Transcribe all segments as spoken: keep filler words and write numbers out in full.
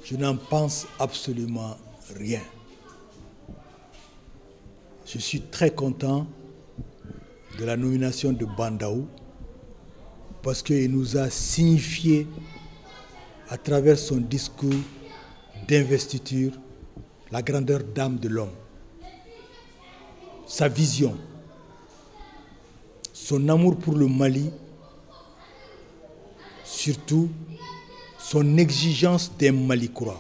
Je n'en pense absolument rien. Je suis très content de la nomination de Bandaou parce qu'il nous a signifié à travers son discours d'investiture la grandeur d'âme de l'homme, sa vision, son amour pour le Mali, surtout son exigence d'un Mali croix.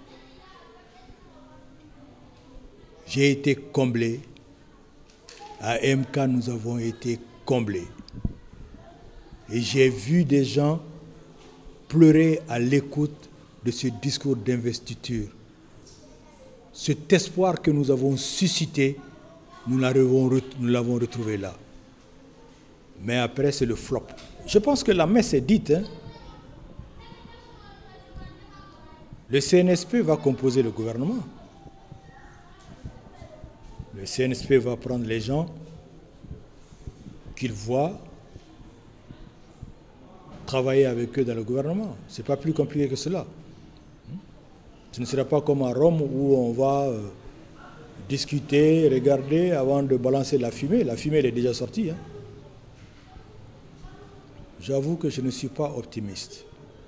J'ai été comblé. À M K, nous avons été comblés. Et j'ai vu des gens pleurer à l'écoute de ce discours d'investiture. Cet espoir que nous avons suscité, nous l'avons retrouvé là. Mais après, c'est le flop. Je pense que la messe est dite. Hein? Le C N S P va composer le gouvernement. Le C N S P va prendre les gens qu'il voit travailler avec eux dans le gouvernement. Ce n'est pas plus compliqué que cela. Ce ne sera pas comme à Rome où on va euh, discuter, regarder avant de balancer la fumée. La fumée elle est déjà sortie. Hein. J'avoue que je ne suis pas optimiste.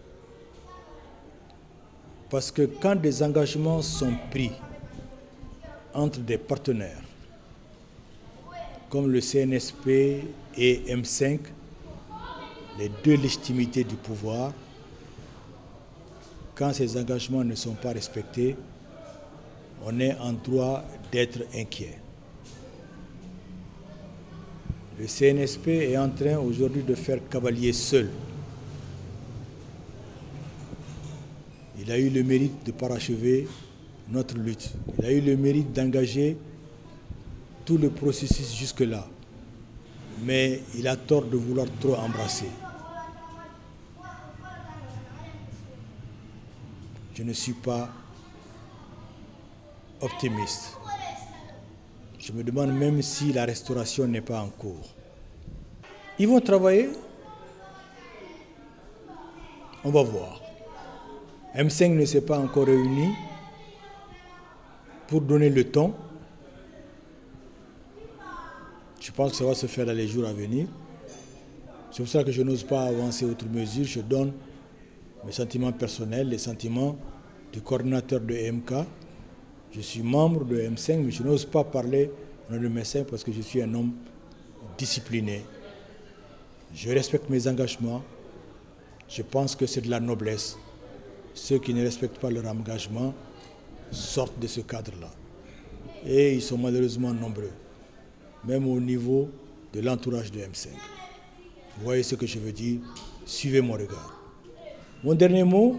Parce que quand des engagements sont pris entre des partenaires, comme le C N S P et M cinq, les deux légitimités du pouvoir, quand ces engagements ne sont pas respectés, on est en droit d'être inquiet. Le C N S P est en train aujourd'hui de faire cavalier seul. Il a eu le mérite de parachever notre lutte. Il a eu le mérite d'engager tout le processus jusque-là. Mais il a tort de vouloir trop embrasser. Je ne suis pas optimiste. Je me demande même si la restauration n'est pas en cours. Ils vont travailler. On va voir. M cinq ne s'est pas encore réuni pour donner le ton. Je pense que ça va se faire dans les jours à venir. C'est pour ça que je n'ose pas avancer outre mesure. Je donne mes sentiments personnels, les sentiments du coordinateur de M K. Je suis membre de M cinq, mais je n'ose pas parler au nom de M cinq parce que je suis un homme discipliné. Je respecte mes engagements. Je pense que c'est de la noblesse. Ceux qui ne respectent pas leur engagement sortent de ce cadre-là. Et ils sont malheureusement nombreux, même au niveau de l'entourage de M cinq. Vous voyez ce que je veux dire? Suivez mon regard. Mon dernier mot,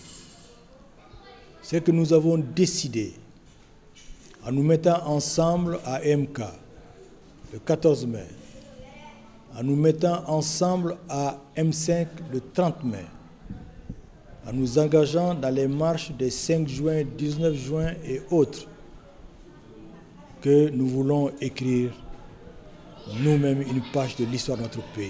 c'est que nous avons décidé, en nous mettant ensemble à M K le quatorze mai, en nous mettant ensemble à M cinq le trente mai, en nous engageant dans les marches des cinq juin, dix-neuf juin et autres, que nous voulons écrire nous-mêmes une page de l'histoire de notre pays.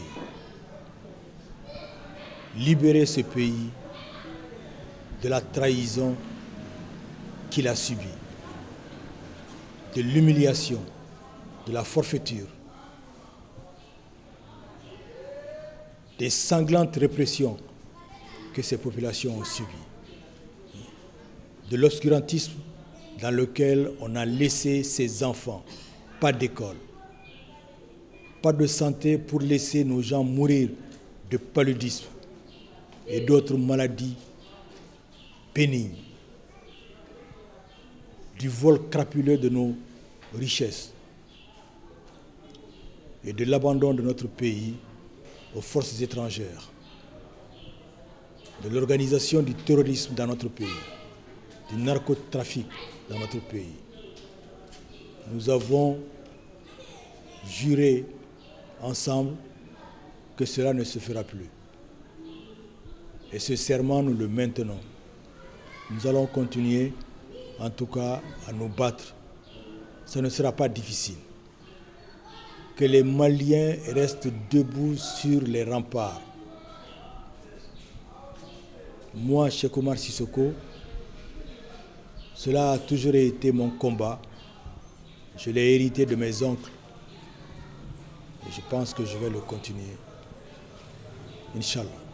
Libérer ce pays de la trahison qu'il a subie, de l'humiliation, de la forfaiture, des sanglantes répressions que ces populations ont subies, de l'obscurantisme dans lequel on a laissé ses enfants, pas d'école, pas de santé pour laisser nos gens mourir de paludisme et d'autres maladies pénibles, du vol crapuleux de nos richesses et de l'abandon de notre pays aux forces étrangères, de l'organisation du terrorisme dans notre pays, du narcotrafic dans notre pays. Nous avons juré ensemble que cela ne se fera plus. Et ce serment, nous le maintenons. Nous allons continuer, en tout cas, à nous battre. Ce ne sera pas difficile. Que les Maliens restent debout sur les remparts. Moi, Cheikh Oumar Sissoko, Cela a toujours été mon combat. Je l'ai hérité de mes oncles. Et je pense que je vais le continuer. Inch'Allah.